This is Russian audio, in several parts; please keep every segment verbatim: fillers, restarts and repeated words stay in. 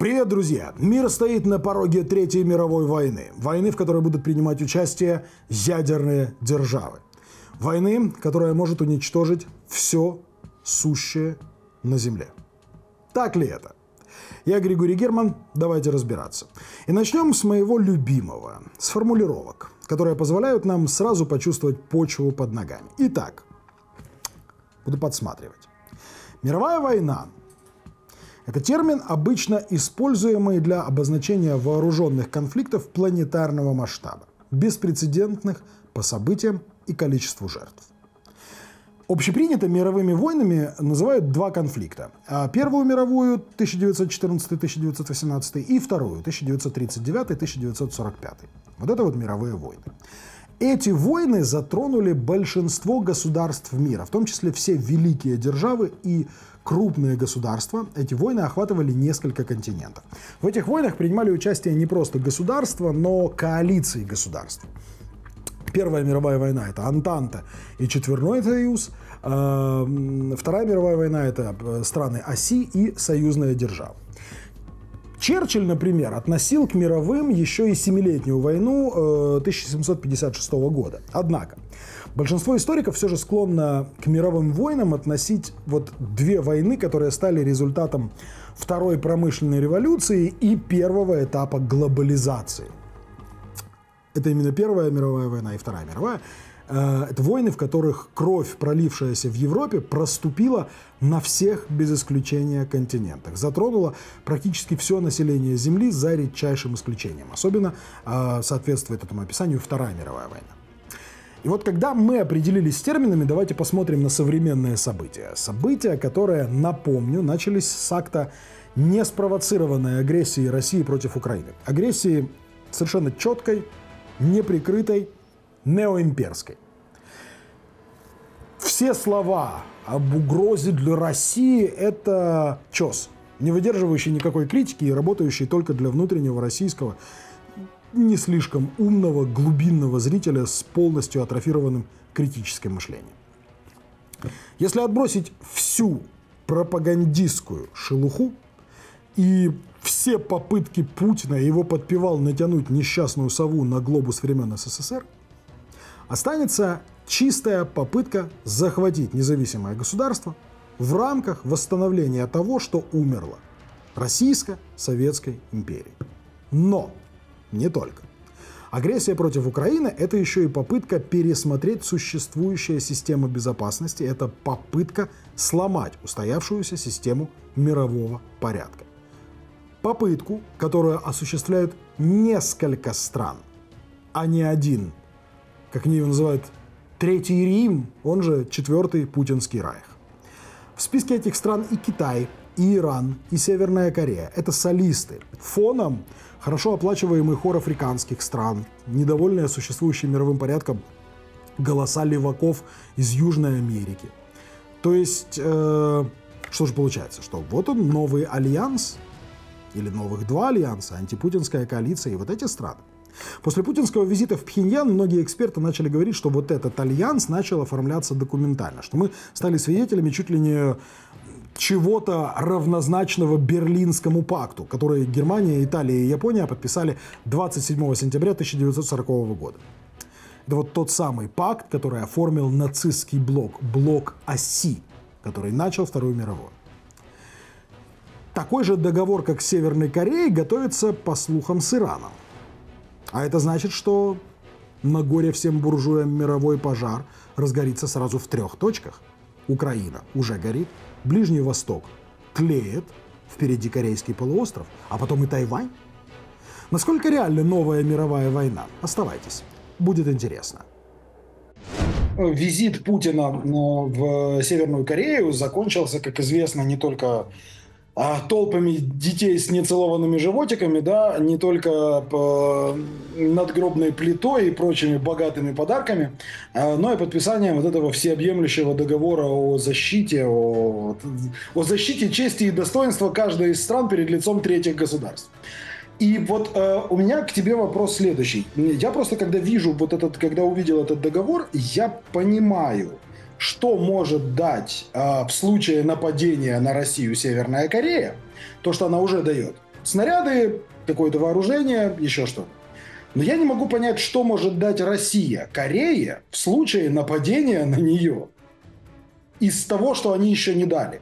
Привет, друзья! Мир стоит на пороге Третьей мировой войны. Войны, в которой будут принимать участие ядерные державы. Войны, которая может уничтожить все сущее на Земле. Так ли это? Я Григорий Герман, давайте разбираться. И начнем с моего любимого, с формулировок, которые позволяют нам сразу почувствовать почву под ногами. Итак, буду подсматривать. Мировая война – это термин, обычно используемый для обозначения вооруженных конфликтов планетарного масштаба, беспрецедентных по событиям и количеству жертв. Общепринято мировыми войнами называют два конфликта. Первую мировую тысяча девятьсот четырнадцатый — тысяча девятьсот восемнадцатый и вторую тысяча девятьсот тридцать девятый — тысяча девятьсот сорок пятый. Вот это вот мировые войны. Эти войны затронули большинство государств мира, в том числе все великие державы и крупные государства. Эти войны охватывали несколько континентов. В этих войнах принимали участие не просто государства, но коалиции государств. Первая мировая война – это Антанта и Четверной союз. Вторая мировая война – это страны оси и союзная держава. Черчилль, например, относил к мировым еще и Семилетнюю войну тысяча семьсот пятьдесят шестого года. Однако, большинство историков все же склонно к мировым войнам относить вот две войны, которые стали результатом Второй промышленной революции и первого этапа глобализации. Это именно Первая мировая война и Вторая мировая. Это войны, в которых кровь, пролившаяся в Европе, проступила на всех, без исключения, континентах. Затронула практически все население Земли, за редчайшим исключением. Особенно соответствует этому описанию Вторая мировая война. И вот когда мы определились с терминами, давайте посмотрим на современные события. События, которые, напомню, начались с акта неспровоцированной агрессии России против Украины. Агрессии совершенно четкой, неприкрытой, неоимперской. Все слова об угрозе для России – это чёс, не выдерживающий никакой критики и работающий только для внутреннего российского, не слишком умного, глубинного зрителя с полностью атрофированным критическим мышлением. Если отбросить всю пропагандистскую шелуху и все попытки Путина и его подпевал натянуть несчастную сову на глобус времен СССР, останется чистая попытка захватить независимое государство в рамках восстановления того, что умерло – Российско-Советской империи. Но не только. Агрессия против Украины – это еще и попытка пересмотреть существующую систему безопасности, это попытка сломать устоявшуюся систему мирового порядка. Попытку, которую осуществляют несколько стран, а не один, как они его называют, Третий Рим, он же Четвертый Путинский Райх. В списке этих стран и Китай, и Иран, и Северная Корея. Это солисты. Фоном хорошо оплачиваемый хор африканских стран, недовольные существующим мировым порядком голоса леваков из Южной Америки. То есть, э, что же получается? Что вот он, новый альянс, или новых два альянса, антипутинская коалиция и вот эти страны. После путинского визита в Пхеньян многие эксперты начали говорить, что вот этот альянс начал оформляться документально, что мы стали свидетелями чуть ли не чего-то равнозначного Берлинскому пакту, который Германия, Италия и Япония подписали двадцать седьмого сентября тысяча девятьсот сорокового года. Это вот тот самый пакт, который оформил нацистский блок, блок оси, который начал Вторую мировую. Такой же договор, как с Северной Кореей, готовится, по слухам, с Ираном. А это значит, что на горе всем буржуям мировой пожар разгорится сразу в трех точках. Украина уже горит, Ближний Восток тлеет, впереди Корейский полуостров, а потом и Тайвань. Насколько реальна новая мировая война? Оставайтесь, будет интересно. Визит Путина в Северную Корею закончился, как известно, не только толпами детей с нецелованными животиками, да, не только по надгробной плитой и прочими богатыми подарками, но и подписанием вот этого всеобъемлющего договора о защите, о, о защите чести и достоинства каждой из стран перед лицом третьих государств. И вот э, у меня к тебе вопрос следующий. Я просто, когда вижу вот этот, когда увидел этот договор, я понимаю, что может дать э, в случае нападения на Россию Северная Корея, то, что она уже дает. снаряды, какое-то вооружение, еще что-то. Но я не могу понять, что может дать Россия Корее в случае нападения на нее из того, что они еще не дали.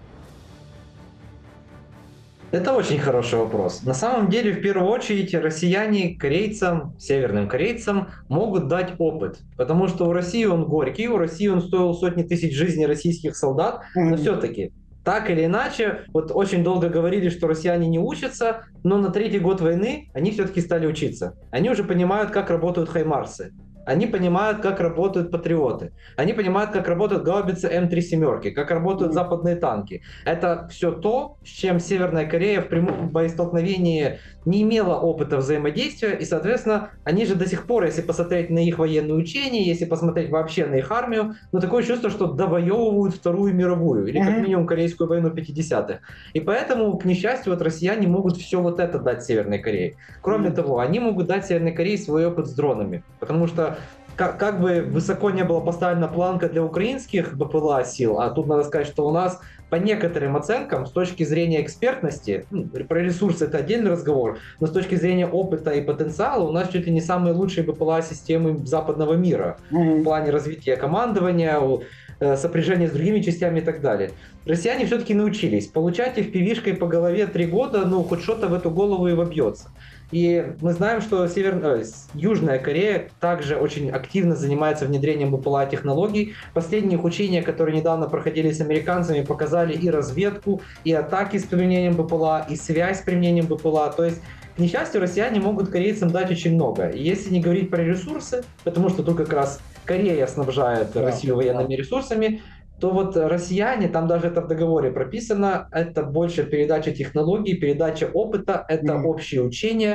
Это очень хороший вопрос. На самом деле, в первую очередь, россияне корейцам, северным корейцам могут дать опыт. Потому что у России он горький, у России он стоил сотни тысяч жизней российских солдат. Но все-таки, так или иначе, вот очень долго говорили, что россияне не учатся, но на третий год войны они все-таки стали учиться. Они уже понимают, как работают хаймарсы. Они понимают, как работают патриоты. Они понимают, как работают гаубицы эм три семерки, как работают западные танки. Это все то, с чем Северная Корея в прямом боестолкновении не имела опыта взаимодействия. И, соответственно, они же до сих пор, если посмотреть на их военные учения, если посмотреть вообще на их армию, ну такое чувство, что довоевывают Вторую мировую, или как минимум Корейскую войну пятидесятых. И поэтому, к несчастью, вот россияне могут все вот это дать Северной Корее. Кроме того, они могут дать Северной Корее свой опыт с дронами. Потому что Как, как бы высоко не была поставлена планка для украинских БПЛА сил, а тут надо сказать, что у нас по некоторым оценкам, с точки зрения экспертности, ну, про ресурсы это отдельный разговор, но с точки зрения опыта и потенциала у нас чуть ли не самые лучшие БПЛА-системы западного мира mm-hmm. в плане развития командования, сопряжения с другими частями и так далее. Россияне все-таки научились. Получать эф пи ви-шкой по голове три года, ну, хоть что-то в эту голову и вобьется. И мы знаем, что Северная, Южная Корея также очень активно занимается внедрением БПЛА-технологий. Последние их учения, которые недавно проходили с американцами, показали и разведку, и атаки с применением БПЛА, и связь с применением БПЛА. То есть, к несчастью, россияне могут корейцам дать очень много. И если не говорить про ресурсы, потому что тут как раз Корея снабжает да, Россию военными ресурсами, то вот россияне, там даже это в договоре прописано, это больше передача технологий, передача опыта, это mm-hmm. общее учение.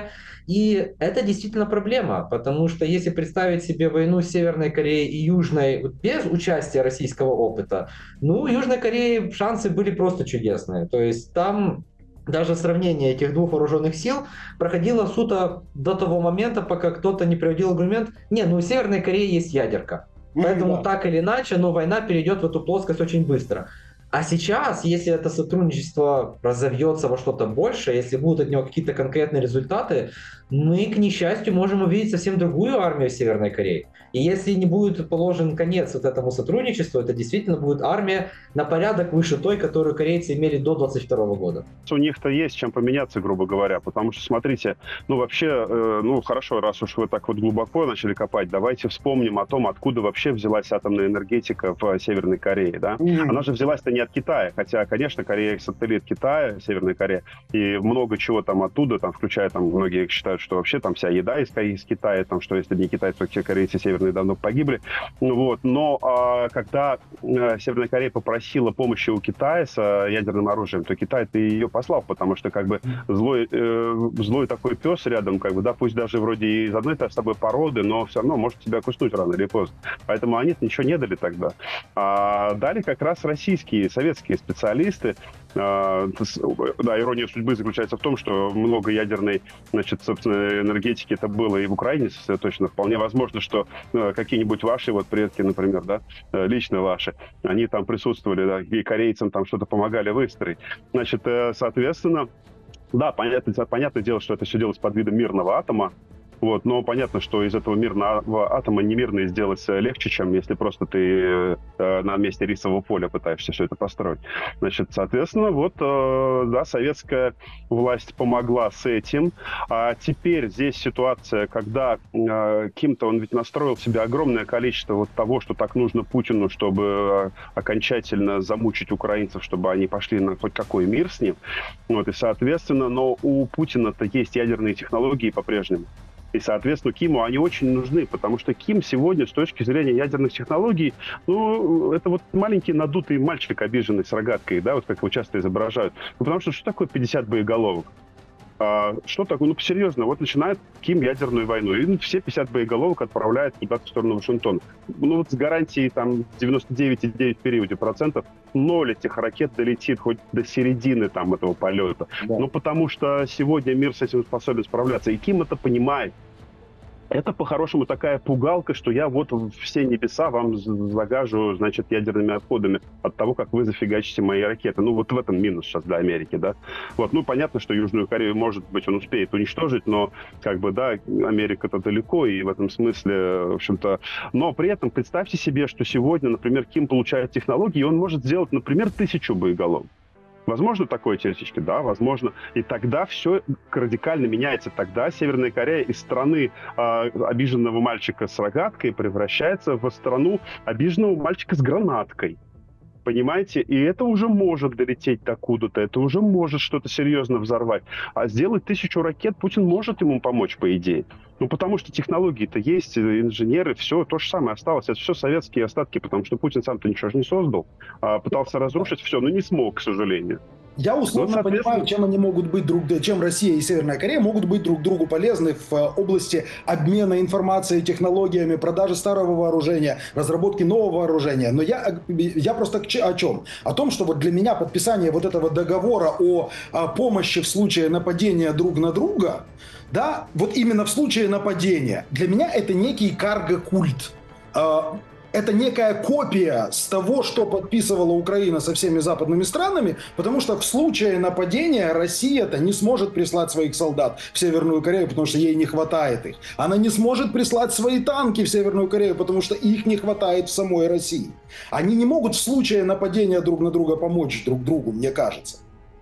И это действительно проблема, потому что если представить себе войну Северной Кореи и Южной без участия российского опыта, ну, у Южной Кореи шансы были просто чудесные. То есть там даже сравнение этих двух вооруженных сил проходило суто до того момента, пока кто-то не приводил аргумент, не, ну у Северной Кореи есть ядерка. Поэтому да. так или иначе, но война перейдет в эту плоскость очень быстро. А сейчас, если это сотрудничество разовьется во что-то большее, если будут от него какие-то конкретные результаты, мы, к несчастью, можем увидеть совсем другую армию Северной Кореи. И если не будет положен конец вот этому сотрудничеству, это действительно будет армия на порядок выше той, которую корейцы имели до двадцать второго года. У них-то есть чем поменяться, грубо говоря, потому что, смотрите, ну вообще, э, ну хорошо, раз уж вы так вот глубоко начали копать, давайте вспомним о том, откуда вообще взялась атомная энергетика в Северной Корее, да? Mm-hmm. Она же взялась-то не от Китая, хотя, конечно, Корея сателлит Китая, Северная Корея, и много чего там оттуда, там, включая, там, многие считают, что вообще там вся еда из, из Китая, там, что если не китайцы, то все корейцы северные давно погибли, вот, но а, когда а, Северная Корея попросила помощи у Китая с а, ядерным оружием, то Китай-то ее послал, потому что, как бы, злой, э, злой такой пес рядом, как бы, да, пусть даже вроде из одной с тобой породы, но все равно может тебя куснуть рано или поздно, поэтому они ничего не дали тогда, а дали как раз российские, советские специалисты. Да, ирония судьбы заключается в том, что много ядерной, значит, собственно, энергетики это было и в Украине сосредоточено. Вполне возможно, что какие-нибудь ваши вот предки, например, да, лично ваши, они там присутствовали, да, и корейцам там что-то помогали выстроить. Значит, соответственно, да, понятно, понятное дело, что это все делалось под видом мирного атома. Вот, но понятно, что из этого мирного атома немирный сделать легче, чем если просто ты э, на месте рисового поля пытаешься все это построить. Значит, соответственно, вот, э, да, советская власть помогла с этим. А теперь здесь ситуация, когда э, Ким-то, он ведь настроил в себе огромное количество вот того, что так нужно Путину, чтобы э, окончательно замучить украинцев, чтобы они пошли на хоть какой мир с ним. Вот, и, соответственно, но у Путина-то есть ядерные технологии по-прежнему. И, соответственно, Киму они очень нужны, потому что Ким сегодня, с точки зрения ядерных технологий, ну, это вот маленький надутый мальчик, обиженный с рогаткой, да, вот как его часто изображают. Ну, потому что что такое пятьдесят боеголовок? А, что такое? Ну, серьезно, вот начинает Ким ядерную войну, и все пятьдесят боеголовок отправляет куда-то в сторону Вашингтона. Ну, вот с гарантией там девяносто девять целых девять десятых в периоде процентов ноль этих ракет долетит хоть до середины там этого полета. Да. Ну, потому что сегодня мир с этим способен справляться, и Ким это понимает. Это, по-хорошему, такая пугалка, что я вот все небеса вам загажу, значит, ядерными отходами от того, как вы зафигачите мои ракеты. Ну, вот в этом минус сейчас для Америки, да. Вот, ну, понятно, что Южную Корею, может быть, он успеет уничтожить, но, как бы, да, Америка-то далеко, и в этом смысле, в общем-то... Но при этом представьте себе, что сегодня, например, Ким получает технологии, и он может сделать, например, тысячу боеголовок. Возможно такое теоретически? Да, возможно. И тогда все радикально меняется. Тогда Северная Корея из страны э, обиженного мальчика с рогаткой превращается в страну обиженного мальчика с гранаткой. Понимаете? И это уже может долететь докуда-то, это уже может что-то серьезно взорвать. А сделать тысячу ракет Путин может ему помочь, по идее. Ну, потому что технологии-то есть, инженеры, все то же самое осталось. Это все советские остатки, потому что Путин сам-то ничего же не создал. А пытался разрушить все, но не смог, к сожалению. Я условно вот, понимаю, чем они могут быть друг, чем Россия и Северная Корея могут быть друг другу полезны в области обмена информацией, технологиями, продажи старого вооружения, разработки нового вооружения. Но я, я просто о чем? О том, что вот для меня подписание вот этого договора о, о помощи в случае нападения друг на друга, да, вот именно в случае нападения, для меня это некий карго-культ. Это некая копия с того, что подписывала Украина со всеми западными странами, потому что в случае нападения Россия-то не сможет прислать своих солдат в Северную Корею, потому что ей не хватает их. Она не сможет прислать свои танки в Северную Корею, потому что их не хватает в самой России. Они не могут в случае нападения друг на друга помочь друг другу, мне кажется.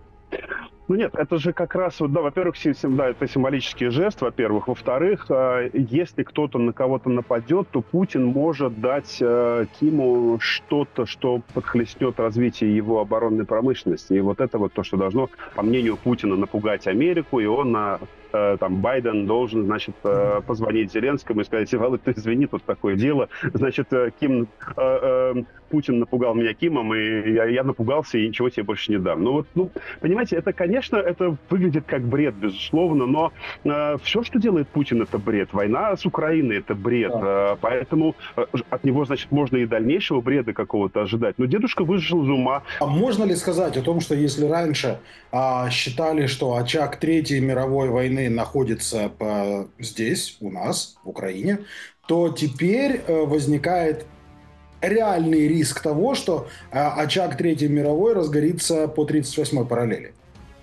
Ну нет, это же как раз, да, во-первых, да, это символический жест, во-первых. Во-вторых, если кто-то на кого-то нападет, то Путин может дать Киму что-то, что подхлестнет развитие его оборонной промышленности. И вот это вот то, что должно, по мнению Путина, напугать Америку, и он на там Байден должен, значит, позвонить Зеленскому и сказать: Володь, ты извини, тут такое дело. Значит, Ким, э, э, Путин напугал меня Кимом, и я, я напугался, и ничего тебе больше не дам. Ну вот, ну, понимаете, это, конечно, это выглядит как бред, безусловно, но э, все, что делает Путин, это бред. Война с Украиной — это бред. Да. Э, поэтому э, от него, значит, можно и дальнейшего бреда какого-то ожидать. Но дедушка вышел из ума. А можно ли сказать о том, что если раньше а, считали, что очаг Третьей мировой войны находится по, здесь, у нас, в Украине, то теперь э, возникает реальный риск того, что э, очаг Третьей мировой разгорится по тридцать восьмой параллели?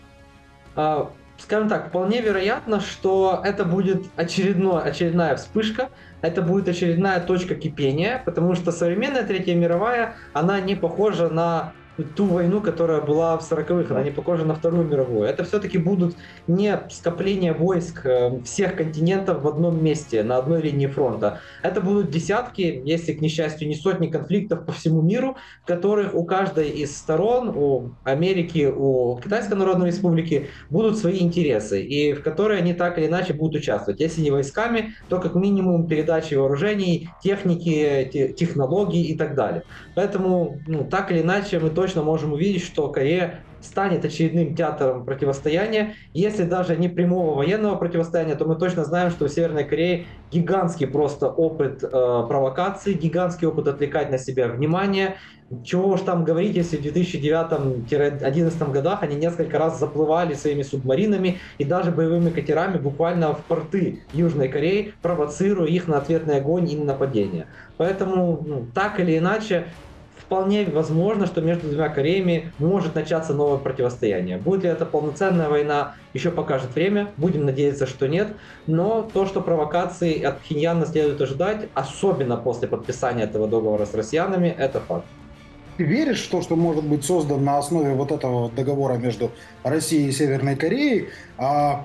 А, скажем так, вполне вероятно, что это будет очередной, очередная вспышка, это будет очередная точка кипения, потому что современная Третья мировая, она не похожа на ту войну, которая была в сороковых, она не похожа на Вторую мировую. Это все-таки будут не скопления войск всех континентов в одном месте, на одной линии фронта. Это будут десятки, если, к несчастью, не сотни конфликтов по всему миру, в которых у каждой из сторон, у Америки, у Китайской Народной Республики будут свои интересы, и в которые они так или иначе будут участвовать. Если не войсками, то как минимум передачей вооружений, техники, технологий и так далее. Поэтому, ну, так или иначе, мы точно можем увидеть, что Корея станет очередным театром противостояния. Если даже не прямого военного противостояния, то мы точно знаем, что у Северной Кореи гигантский просто опыт э, провокаций, гигантский опыт отвлекать на себя внимание. Чего уж там говорить, если в две тысячи девятом — две тысячи одиннадцатом годах они несколько раз заплывали своими субмаринами и даже боевыми катерами буквально в порты Южной Кореи, провоцируя их на ответный огонь и на нападение. Поэтому, ну, так или иначе, вполне возможно, что между двумя Кореями может начаться новое противостояние. Будет ли это полноценная война, еще покажет время. Будем надеяться, что нет. Но то, что провокации от Пхеньяна следует ожидать, особенно после подписания этого договора с россиянами, это факт. Ты веришь в то, что может быть создан на основе вот этого договора между Россией и Северной Кореей а,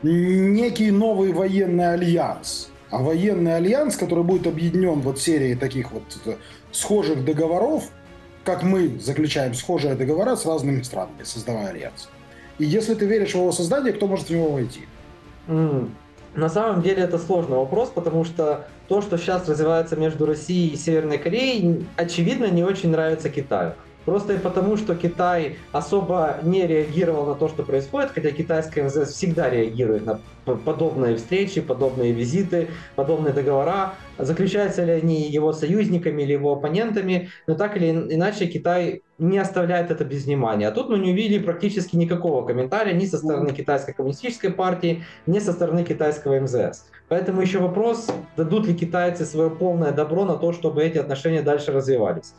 некий новый военный альянс? А военный альянс, который будет объединен вот серией таких вот схожих договоров, как мы заключаем схожие договора с разными странами, создавая альянс. И если ты веришь в его создание, кто может в него войти? Mm. На самом деле это сложный вопрос, потому что то, что сейчас развивается между Россией и Северной Кореей, очевидно, не очень нравится Китаю. Просто и потому, что Китай особо не реагировал на то, что происходит, хотя китайская эм зэ эс всегда реагирует на подобные встречи, подобные визиты, подобные договора. заключаются ли они его союзниками или его оппонентами, но так или иначе Китай не оставляет это без внимания. А тут мы не увидели практически никакого комментария ни со стороны Китайской коммунистической партии, ни со стороны китайского эм зэ эс. Поэтому еще вопрос, дадут ли китайцы свое полное добро на то, чтобы эти отношения дальше развивались.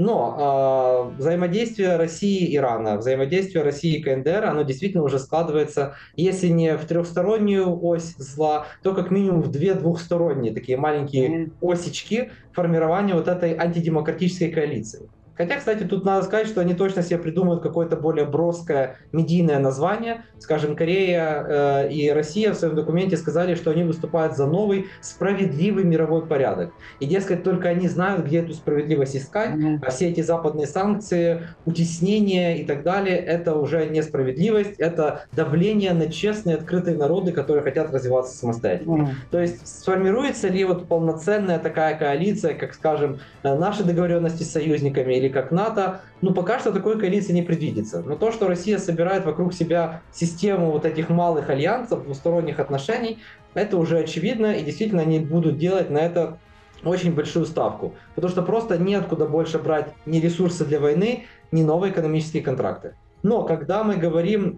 Но э, взаимодействие России и Ирана, взаимодействие России и ка эн дэ эр, оно действительно уже складывается, если не в трехстороннюю ось зла, то как минимум в две двухсторонние, такие маленькие осечки формирования вот этой антидемократической коалиции. Хотя, кстати, тут надо сказать, что они точно себе придумают какое-то более броское медийное название. Скажем, Корея э, и Россия в своем документе сказали, что они выступают за новый справедливый мировой порядок. И, дескать, только они знают, где эту справедливость искать, mm-hmm. а все эти западные санкции, утеснения и так далее, это уже несправедливость, это давление на честные, открытые народы, которые хотят развиваться самостоятельно. Mm-hmm. То есть сформируется ли вот полноценная такая коалиция, как, скажем, наши договоренности с союзниками или как НАТО, ну пока что такой коалиции не предвидится. Но то, что Россия собирает вокруг себя систему вот этих малых альянсов, двусторонних отношений, это уже очевидно, и действительно они будут делать на это очень большую ставку. Потому что просто неоткуда больше брать ни ресурсы для войны, ни новые экономические контракты. Но когда мы говорим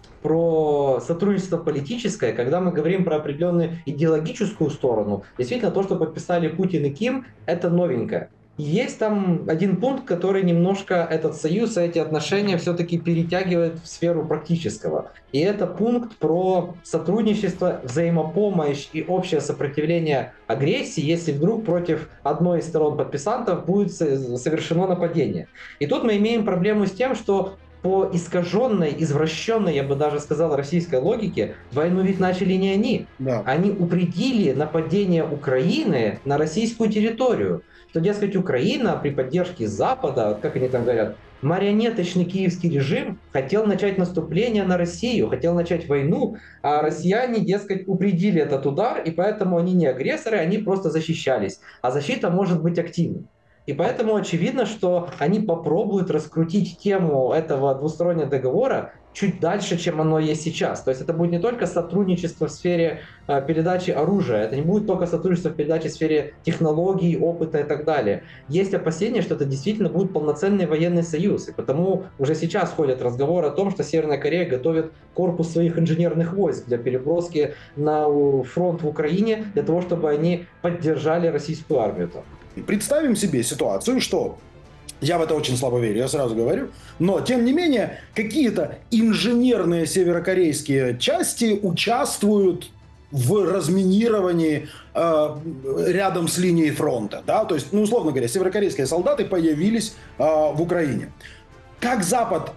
про сотрудничество политическое, когда мы говорим про определенную идеологическую сторону, действительно то, что подписали Путин и Ким, это новенькое. Есть там один пункт, который немножко этот союз, эти отношения все-таки перетягивает в сферу практического. И это пункт про сотрудничество, взаимопомощь и общее сопротивление агрессии, если вдруг против одной из сторон подписантов будет совершено нападение. И тут мы имеем проблему с тем, что по искаженной, извращенной, я бы даже сказал, российской логике, войну ведь начали не они. Да. Они упредили нападение Украины на российскую территорию. Что, дескать, Украина при поддержке Запада, как они там говорят, марионеточный киевский режим хотел начать наступление на Россию, хотел начать войну, а россияне, дескать, упредили этот удар, и поэтому они не агрессоры, они просто защищались. А защита может быть активной. И поэтому очевидно, что они попробуют раскрутить тему этого двустороннего договора чуть дальше, чем оно есть сейчас. То есть это будет не только сотрудничество в сфере э, передачи оружия, это не будет только сотрудничество в передаче в сфере технологий, опыта и так далее. Есть опасения, что это действительно будет полноценный военный союз. И потому уже сейчас ходят разговоры о том, что Северная Корея готовит корпус своих инженерных войск для переброски на фронт в Украине, для того, чтобы они поддержали российскую армию там. Представим себе ситуацию, что я в это очень слабо верю, я сразу говорю, но тем не менее какие-то инженерные северокорейские части участвуют в разминировании э, рядом с линией фронта, да, то есть, ну, условно говоря, северокорейские солдаты появились э, в Украине. Как Запад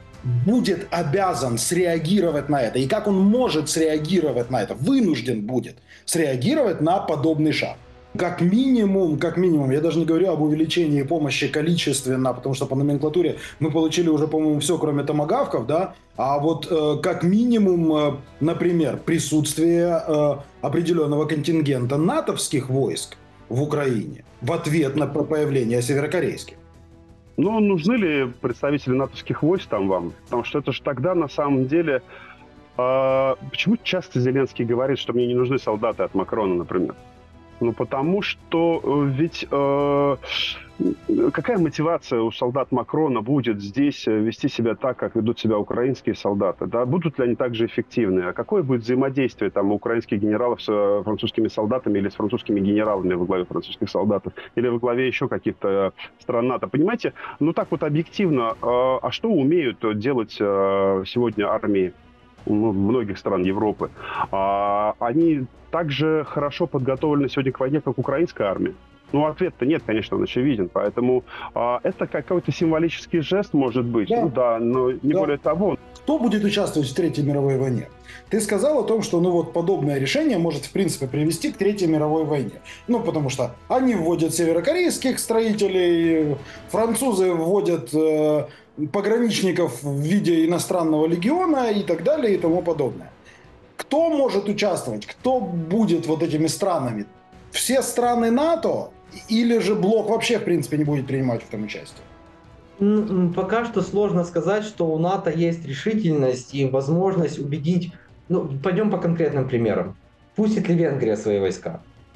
будет обязан среагировать на это, и как он может среагировать на это, вынужден будет среагировать на подобный шаг? Как минимум, как минимум, я даже не говорю об увеличении помощи количественно, потому что по номенклатуре мы получили уже, по-моему, все, кроме томагавков, да, а вот э, как минимум, э, например, присутствие э, определенного контингента натовских войск в Украине в ответ на появление северокорейских. Ну, нужны ли представители натовских войск там вам? Потому что это же тогда, на самом деле, э, почему часто Зеленский говорит, что мне не нужны солдаты от Макрона, например? Ну, потому что ведь э, какая мотивация у солдат Макрона будет здесь вести себя так, как ведут себя украинские солдаты? Да? Будут ли они также эффективны? А какое будет взаимодействие там, у украинских генералов с французскими солдатами или с французскими генералами во главе французских солдатов? Или во главе еще каких-то стран НАТО? Понимаете? Ну, так вот объективно. Э, а что умеют делать э, сегодня армии многих стран Европы? А, они также хорошо подготовлены сегодня к войне, как украинская армия? Ну, ответ-то нет, конечно, он очевиден. Поэтому а, это какой-то символический жест, может быть. Да. Ну да, но не да. более того. Кто будет участвовать в Третьей мировой войне? Ты сказал о том, что ну, вот, подобное решение может, в принципе, привести к Третьей мировой войне. Ну, потому что они вводят северокорейских строителей, французы вводят э, пограничников в виде иностранного легиона и так далее и тому подобное. Кто может участвовать? Кто будет вот этими странами? Все страны НАТО? Или же блок вообще, в принципе, не будет принимать в этом участие? Пока что сложно сказать, что у НАТО есть решительность и возможность убедить... Ну, пойдем по конкретным примерам. Пустит ли Венгрия свои войска?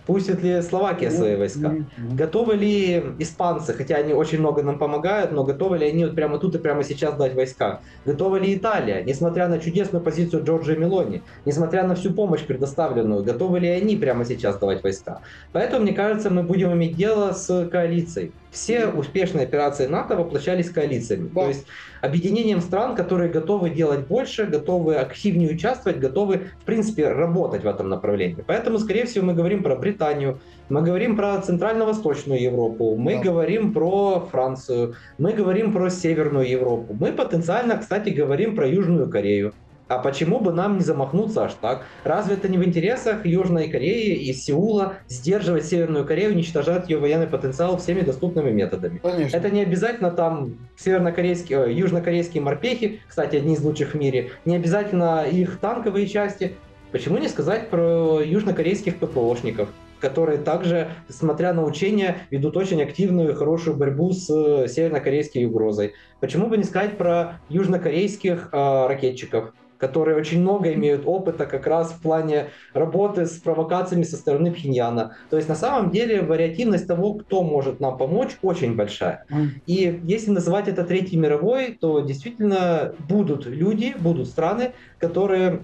Пустит ли Словакия свои войска? Mm-hmm. Готовы ли испанцы, хотя они очень много нам помогают, но готовы ли они вот прямо тут и прямо сейчас дать войска? Готова ли Италия, несмотря на чудесную позицию Джорджа Мелони, несмотря на всю помощь предоставленную, готовы ли они прямо сейчас давать войска? Поэтому, мне кажется, мы будем иметь дело с коалицией. Все успешные операции НАТО воплощались коалициями. Да. То есть объединением стран, которые готовы делать больше, готовы активнее участвовать, готовы, в принципе, работать в этом направлении. Поэтому, скорее всего, мы говорим про Британию, мы говорим про Центрально-Восточную Европу, мы да. говорим про Францию, мы говорим про Северную Европу. Мы потенциально, кстати, говорим про Южную Корею. А почему бы нам не замахнуться аж так? Разве это не в интересах Южной Кореи и Сеула сдерживать Северную Корею, уничтожать ее военный потенциал всеми доступными методами? Конечно. Это не обязательно там севернокорейские, южнокорейские морпехи, кстати, одни из лучших в мире, не обязательно их танковые части. Почему не сказать про южнокорейских ППОшников, которые также, смотря на учения, ведут очень активную и хорошую борьбу с севернокорейской угрозой? Почему бы не сказать про южнокорейских э, ракетчиков, которые очень много имеют опыта как раз в плане работы с провокациями со стороны Пхеньяна. То есть на самом деле вариативность того, кто может нам помочь, очень большая. И если называть это Третьей мировой, то действительно будут люди, будут страны, которые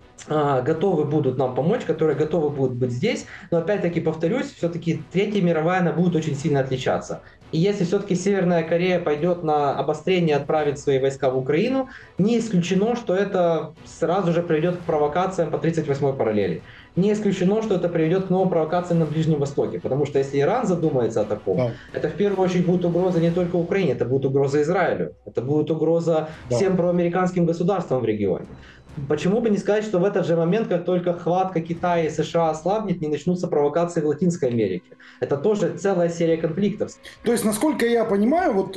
готовы будут нам помочь, которые готовы будут быть здесь. Но опять-таки повторюсь, все-таки Третья мировая, она будет очень сильно отличаться. И если все-таки Северная Корея пойдет на обострение, отправит свои войска в Украину, не исключено, что это сразу же приведет к провокациям по тридцать восьмой параллели. Не исключено, что это приведет к новым провокациям на Ближнем Востоке. Потому что если Иран задумается о таком, да. это в первую очередь будет угроза не только Украине, это будет угроза Израилю, это будет угроза да. всем проамериканским государствам в регионе. Почему бы не сказать, что в этот же момент, как только хватка Китая и США ослабнет, не начнутся провокации в Латинской Америке? Это тоже целая серия конфликтов. То есть, насколько я понимаю, вот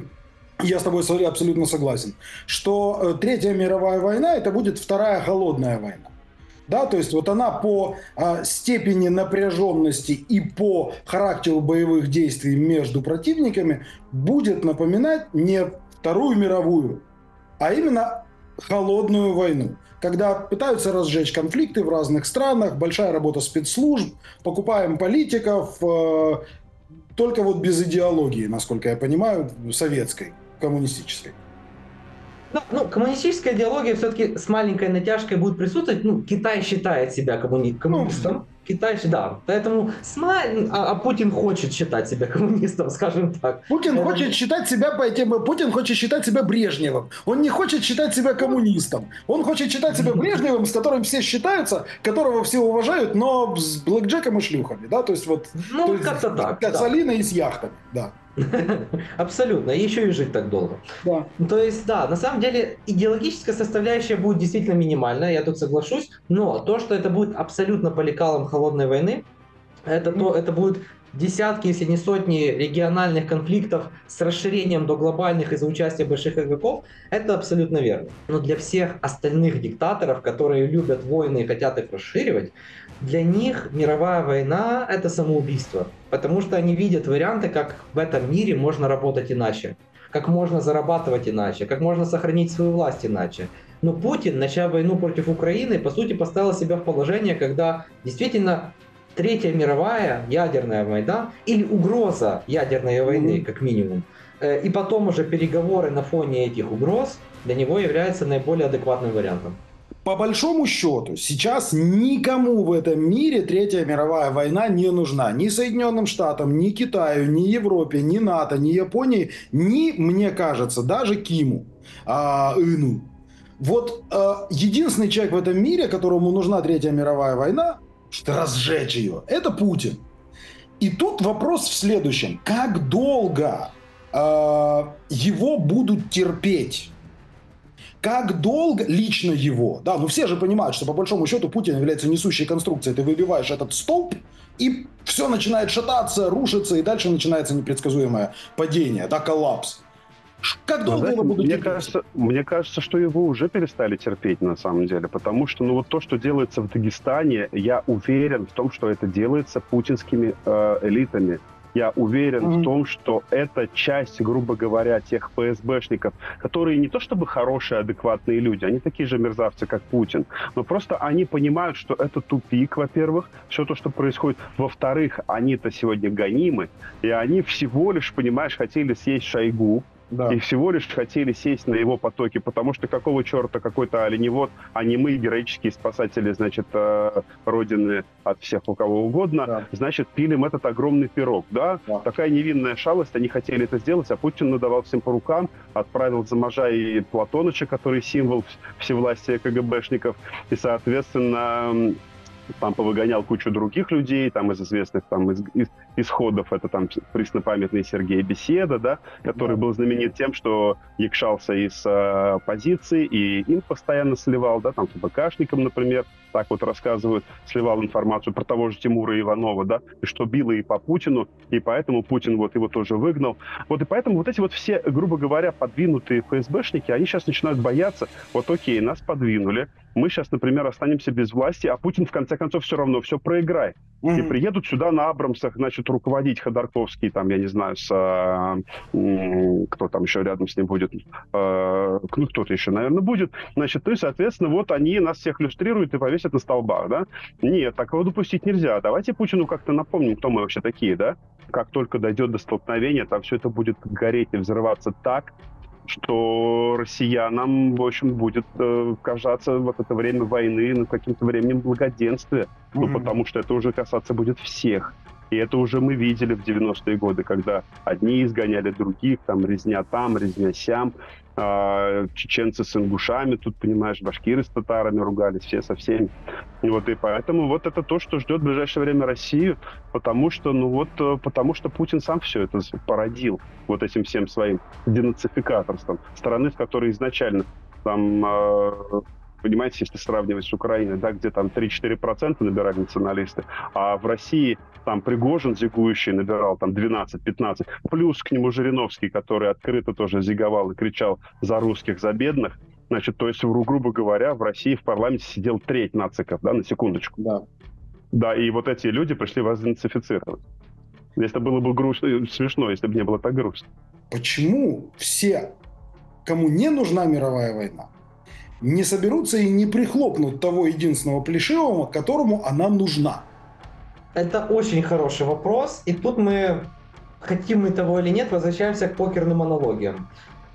я с тобой абсолютно согласен, что Третья мировая война это будет вторая холодная война. Да, то есть вот она по а, степени напряженности и по характеру боевых действий между противниками будет напоминать не Вторую мировую, а именно холодную войну, когда пытаются разжечь конфликты в разных странах, большая работа спецслужб, покупаем политиков, э, только вот без идеологии, насколько я понимаю, советской, коммунистической. Да, ну, коммунистическая идеология все-таки с маленькой натяжкой будет присутствовать. Ну, Китай считает себя коммуни... коммунистом. Ну, Китай, да. Поэтому сма... а, а Путин хочет считать себя коммунистом, скажем так. Путин Это... хочет считать себя по этим... Путин хочет считать себя Брежневым. Он не хочет считать себя коммунистом. Он хочет считать себя Брежневым, с которым все считаются, которого все уважают, но с блэкджеком и шлюхами, да, то есть вот... Ну, то есть, как-то так. С да. Алиной и с яхтами, да. Абсолютно, и еще и жить так долго. Да. То есть, да, на самом деле идеологическая составляющая будет действительно минимальная, я тут соглашусь, но то, что это будет абсолютно по лекалам холодной войны, это, то, это будет десятки, если не сотни региональных конфликтов с расширением до глобальных из-за участия больших игроков, это абсолютно верно. Но для всех остальных диктаторов, которые любят войны и хотят их расширивать, для них мировая война – это самоубийство, потому что они видят варианты, как в этом мире можно работать иначе, как можно зарабатывать иначе, как можно сохранить свою власть иначе. Но Путин, начав войну против Украины, по сути поставил себя в положение, когда действительно Третья мировая ядерная война или угроза ядерной войны, как минимум, и потом уже переговоры на фоне этих угроз для него являются наиболее адекватным вариантом. По большому счету, сейчас никому в этом мире Третья мировая война не нужна. Ни Соединенным Штатам, ни Китаю, ни Европе, ни НАТО, ни Японии, ни, мне кажется, даже Киму, а, Ыну. Вот а, единственный человек в этом мире, которому нужна Третья мировая война, что разжечь ее, это Путин. И тут вопрос в следующем. Как долго а, его будут терпеть? Как долго лично его, да, ну все же понимают, что по большому счету Путин является несущей конструкцией, ты выбиваешь этот столб, и все начинает шататься, рушиться, и дальше начинается непредсказуемое падение, да, коллапс. Как долго знаете, его будут мне терпеть? кажется, мне кажется, что его уже перестали терпеть на самом деле, потому что ну вот то, что делается в Дагестане, я уверен в том, что это делается путинскими э, элитами. Я уверен Mm-hmm. в том, что это часть, грубо говоря, тех ФСБшников, которые не то чтобы хорошие, адекватные люди, они такие же мерзавцы, как Путин, но просто они понимают, что это тупик, во-первых, все то, что происходит. Во-вторых, они-то сегодня гонимы, и они всего лишь, понимаешь, хотели съесть Шойгу, Да. и всего лишь хотели сесть на его потоки, потому что какого черта какой-то оленевод, а не мы, героические спасатели, значит, э, Родины от всех у кого угодно, Да. значит, пилим этот огромный пирог, да? Да. Такая невинная шалость, они хотели это сделать, а Путин надавал всем по рукам, отправил за Можа и Платоныча, который символ всевластия КГБшников, и, соответственно, там повыгонял кучу других людей, там из известных там из, из, исходов, это там преснопамятный Сергей Беседа, да, который Да. был знаменит тем, что якшался из э, позиции и им постоянно сливал, да, там ФБКшникам, например, так вот рассказывают, сливал информацию про того же Тимура Иванова, да, и что било и по Путину, и поэтому Путин вот его тоже выгнал. Вот и поэтому вот эти вот все, грубо говоря, подвинутые ФСБшники, они сейчас начинают бояться, вот окей, нас подвинули, мы сейчас, например, останемся без власти, а Путин в конце концов все равно все проиграет. Mm-hmm. И приедут сюда на Абрамсах, значит, руководить Ходорковский, там, я не знаю, с, а, м, кто там еще рядом с ним будет, а, ну, кто-то еще, наверное, будет, значит, ну и, соответственно, вот они нас всех иллюстрируют и повесят на столбах, да? Нет, такого допустить нельзя. Давайте Путину как-то напомним, кто мы вообще такие, да? Как только дойдет до столкновения, там все это будет гореть и взрываться так, что россиянам, в общем, будет э, казаться вот это время войны ну, каким-то временем благоденствия, mm-hmm. ну, потому что это уже касаться будет всех. И это уже мы видели в девяностые годы, когда одни изгоняли других, там резня там, резня сям, э, чеченцы с ингушами, тут, понимаешь, башкиры с татарами ругались, все со всеми. И вот и поэтому вот это то, что ждет в ближайшее время Россию, потому что, ну вот, потому что Путин сам все это породил вот этим всем своим денацификаторством страны, в которой изначально там... Э, понимаете, если сравнивать с Украиной, да, где там три-четыре процента набирали националисты, а в России там Пригожин зигующий набирал там двенадцать-пятнадцать, плюс к нему Жириновский, который открыто тоже зиговал и кричал за русских, за бедных, значит, то есть, грубо говоря, в России в парламенте сидел треть нациков, да, на секундочку. Да. Да, и вот эти люди пришли вас денацифицировать. Это было бы грустно, смешно, если бы не было так грустно. Почему все, кому не нужна мировая война, не соберутся и не прихлопнут того единственного плешивого, которому она нужна? Это очень хороший вопрос. И тут мы, хотим мы того или нет, возвращаемся к покерным аналогиям.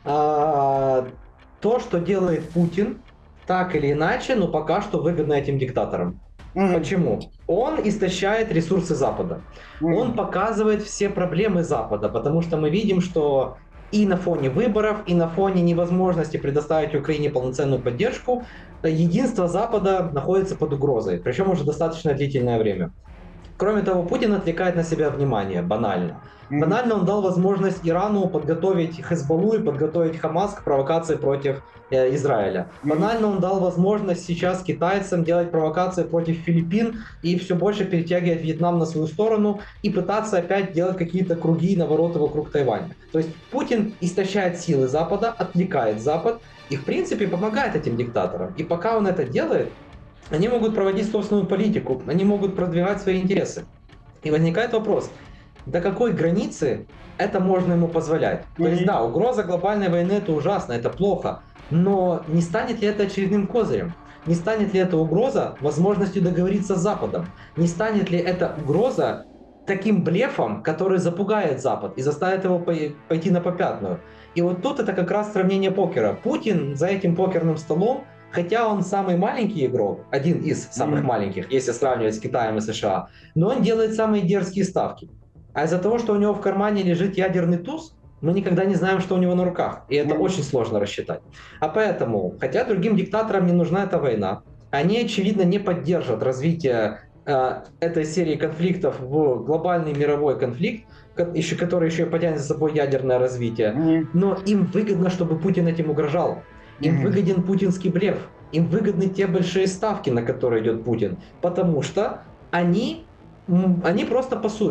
А, то, что делает Путин, так или иначе, но пока что выгодно этим диктаторам. Mm-hmm. Почему? Он истощает ресурсы Запада. Mm-hmm. Он показывает все проблемы Запада, потому что мы видим, что и на фоне выборов, и на фоне невозможности предоставить Украине полноценную поддержку, единство Запада находится под угрозой, причем уже достаточно длительное время. Кроме того, Путин отвлекает на себя внимание, банально. Mm-hmm. Банально он дал возможность Ирану подготовить Хезболлу и подготовить Хамас к провокации против э, Израиля. Mm-hmm. Банально он дал возможность сейчас китайцам делать провокации против Филиппин и все больше перетягивать Вьетнам на свою сторону и пытаться опять делать какие-то круги и навороты вокруг Тайваня. То есть Путин истощает силы Запада, отвлекает Запад и в принципе помогает этим диктаторам. И пока он это делает, они могут проводить собственную политику, они могут продвигать свои интересы. И возникает вопрос, до какой границы это можно ему позволять? Mm-hmm. То есть да, угроза глобальной войны это ужасно, это плохо, но не станет ли это очередным козырем? Не станет ли эта угроза возможностью договориться с Западом? Не станет ли эта угроза таким блефом, который запугает Запад и заставит его пойти на попятную? И вот тут это как раз сравнение покера. Путин за этим покерным столом, хотя он самый маленький игрок, один из самых mm-hmm. маленьких, если сравнивать с Китаем и США, но он делает самые дерзкие ставки. А из-за того, что у него в кармане лежит ядерный туз, мы никогда не знаем, что у него на руках. И это mm-hmm. очень сложно рассчитать. А поэтому, хотя другим диктаторам не нужна эта война, они, очевидно, не поддержат развитие э, этой серии конфликтов в глобальный мировой конфликт, еще, который еще и потянет за собой ядерное развитие. Mm-hmm. Но им выгодно, чтобы Путин этим угрожал. Им mm-hmm. выгоден путинский блеф. Им выгодны те большие ставки, на которые идет Путин. Потому что они, они просто пасуют.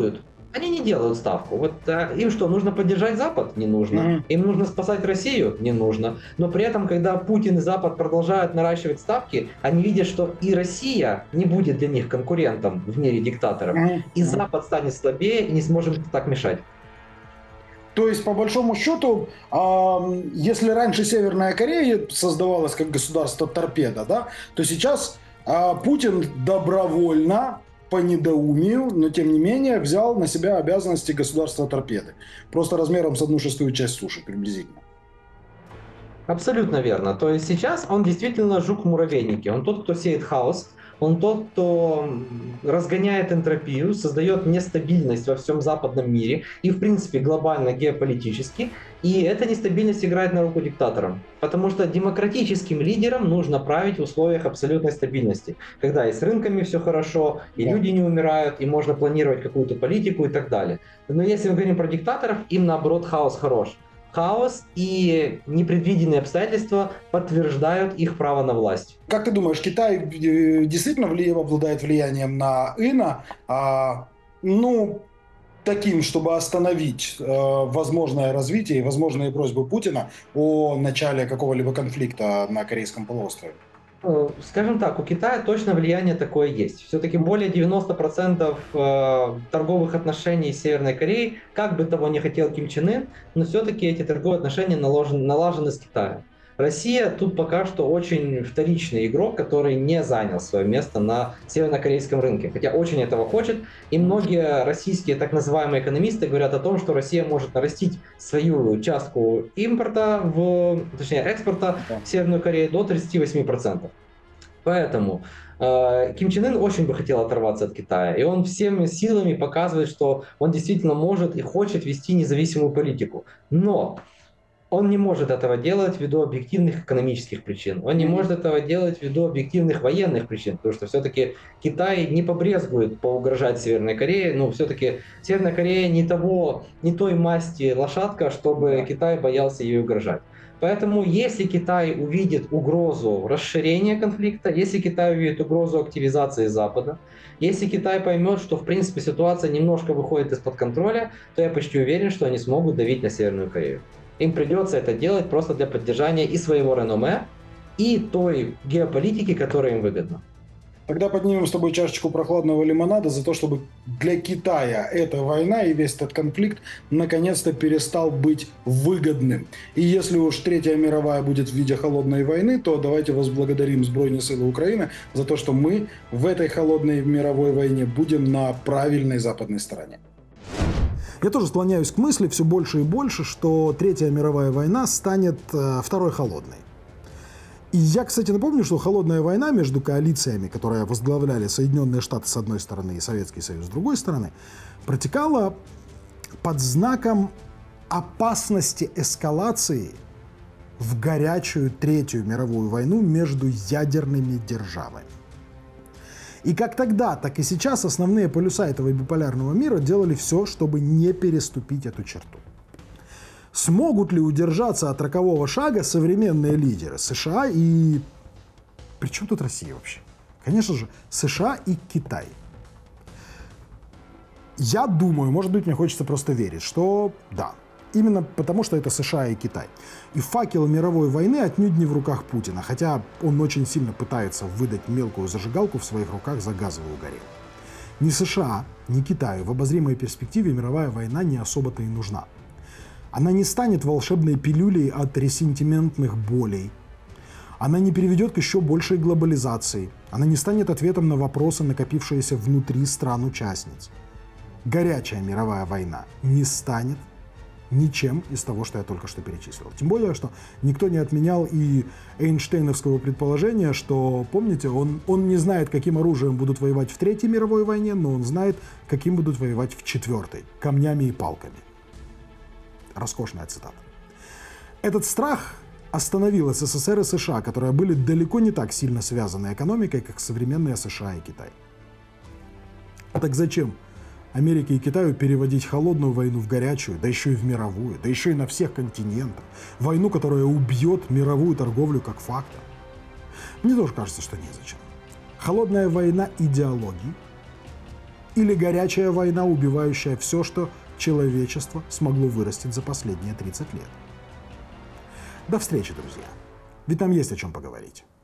Они не делают ставку. Вот а, им что, нужно поддержать Запад? Не нужно. Mm-hmm. Им нужно спасать Россию? Не нужно. Но при этом, когда Путин и Запад продолжают наращивать ставки, они видят, что и Россия не будет для них конкурентом в мире диктаторов, mm-hmm. и Запад станет слабее и не сможет так мешать. То есть, по большому счету, если раньше Северная Корея создавалась как государство-торпеда, да, то сейчас Путин добровольно, по недоумию, но тем не менее взял на себя обязанности государства-торпеды. Просто размером с одну шестую часть суши приблизительно. Абсолютно верно. То есть сейчас он действительно жук в муравейнике. Он тот, кто сеет хаос. Он тот, кто разгоняет энтропию, создает нестабильность во всем западном мире и, в принципе, глобально геополитически. И эта нестабильность играет на руку диктаторам. Потому что демократическим лидерам нужно править в условиях абсолютной стабильности. Когда и с рынками все хорошо, и да. люди не умирают, и можно планировать какую-то политику и так далее. Но если мы говорим про диктаторов, им наоборот хаос хорош. Хаос и непредвиденные обстоятельства подтверждают их право на власть. Как ты думаешь, Китай действительно обладает влиянием на Ина, а, ну, таким, чтобы остановить э, возможное развитие и возможные просьбы Путина о начале какого-либо конфликта на Корейском полуострове? Скажем так, у Китая точно влияние такое есть. Все-таки более девяноста процентов торговых отношений с Северной Кореей, как бы того ни хотел Ким Чен Ын, но все-таки эти торговые отношения налажены, налажены с Китаем. Россия тут пока что очень вторичный игрок, который не занял свое место на севернокорейском рынке, хотя очень этого хочет. И многие российские так называемые экономисты говорят о том, что Россия может нарастить свою частку импорта, в, точнее экспорта в Северную Корею до тридцати восьми процентов. Поэтому э, Ким Чен Ын очень бы хотел оторваться от Китая, и он всеми силами показывает, что он действительно может и хочет вести независимую политику. Но он не может этого делать ввиду объективных экономических причин. Он не может этого делать ввиду объективных военных причин, потому что все-таки Китай не побрезгует поугрожать Северной Корее. Но все-таки Северная Корея не того, не той масти лошадка, чтобы Китай боялся ей угрожать. Поэтому если Китай увидит угрозу расширения конфликта, если Китай увидит угрозу активизации Запада, если Китай поймет, что в принципе ситуация немножко выходит из-под контроля, то я почти уверен, что они смогут давить на Северную Корею. Им придется это делать просто для поддержания и своего реноме, и той геополитики, которая им выгодна. Тогда поднимем с тобой чашечку прохладного лимонада за то, чтобы для Китая эта война и весь этот конфликт наконец-то перестал быть выгодным. И если уж Третья мировая будет в виде холодной войны, то давайте возблагодарим Збройные силы Украины за то, что мы в этой холодной мировой войне будем на правильной западной стороне. Я тоже склоняюсь к мысли все больше и больше, что Третья мировая война станет э, второй холодной. И я, кстати, напомню, что холодная война между коалициями, которые возглавляли Соединенные Штаты с одной стороны и Советский Союз с другой стороны, протекала под знаком опасности эскалации в горячую Третью мировую войну между ядерными державами. И как тогда, так и сейчас основные полюса этого биполярного мира делали все, чтобы не переступить эту черту. Смогут ли удержаться от рокового шага современные лидеры США и... При чем тут Россия вообще? Конечно же, США и Китай. Я думаю, может быть, мне хочется просто верить, что да. Именно потому, что это США и Китай. И факел мировой войны отнюдь не в руках Путина, хотя он очень сильно пытается выдать мелкую зажигалку в своих руках за газовую горелку. Ни США, ни Китаю в обозримой перспективе мировая война не особо-то и нужна. Она не станет волшебной пилюлей от ресентиментных болей. Она не приведет к еще большей глобализации. Она не станет ответом на вопросы, накопившиеся внутри стран-участниц. Горячая мировая война не станет ничем из того, что я только что перечислил. Тем более, что никто не отменял и Эйнштейновского предположения, что, помните, он, он не знает, каким оружием будут воевать в Третьей мировой войне, но он знает, каким будут воевать в Четвертой. Камнями и палками. Роскошная цитата. Этот страх остановил СССР и США, которые были далеко не так сильно связаны экономикой, как современные США и Китай. А так зачем Америке и Китаю переводить холодную войну в горячую, да еще и в мировую, да еще и на всех континентах? Войну, которая убьет мировую торговлю как фактор? Мне тоже кажется, что незачем. Холодная война идеологий Или горячая война, убивающая все, что человечество смогло вырастить за последние тридцать лет? До встречи, друзья. Ведь нам есть о чем поговорить.